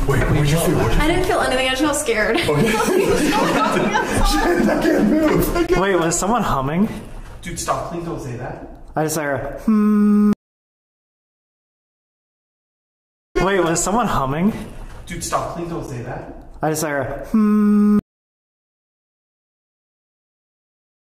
Wait, what did you feel? I didn't feel anything, I just felt scared. Okay. I can't move. Wait, was someone humming? Dude, stop. Please don't say that. I just heard Wait, was someone humming? Dude, stop. Please don't say that. I just heard